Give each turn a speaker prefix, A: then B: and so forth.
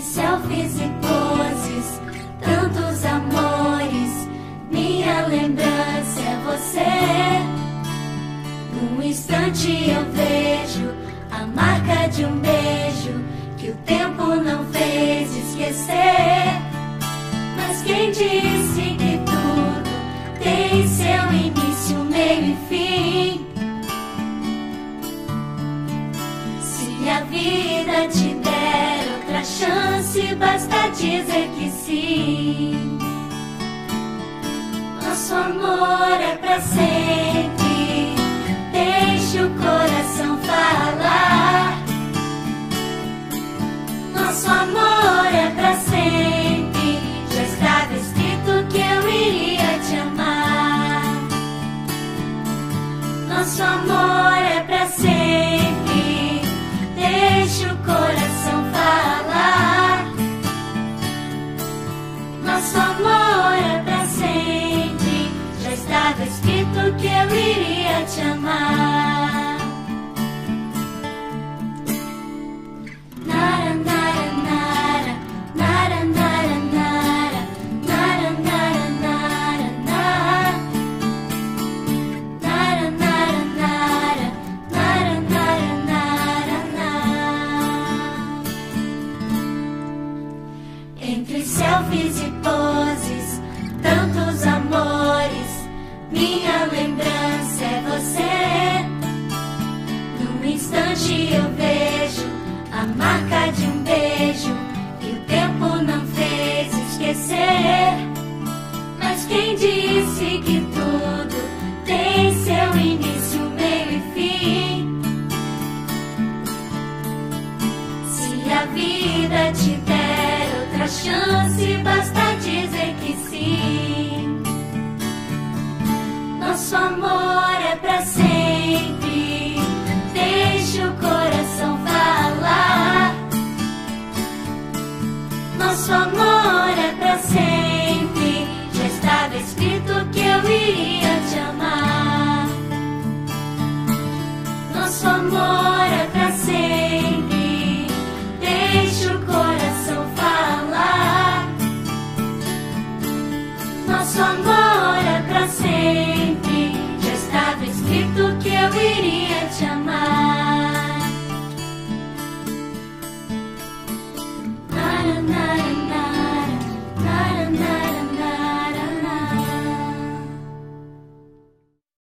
A: selfies e poses, tantos amores, minha lembrança é você. Num instante eu vejo a marca de um beijo que o tempo não fez esquecer. Mas quem disse que tudo tem seu início, meio e fim? Se a vida te der outra chance, basta dizer que sim. Nosso amor é pra sempre, deixe o coração falar. Nosso amor é pra sempre, já estava escrito que eu iria te amar. Nosso amor é pra sempre, deixe o coração falar. Nosso amor é pra sempre, já estava escrito que eu iria te amar. Nara, nara, nara, nara, nara, nara, nara, nara, nara, nara. Nara, nara, nara, nara, nara, nara, nara. Entre selfies e poses, tantos amores, minha lembrança é você. Num instante eu vejo a marca de um beijo que o tempo não fez esquecer. Mas quem disse que tudo tem seu início, meio e fim? Se a vida te der outra chance, basta dizer que sim. Nosso amor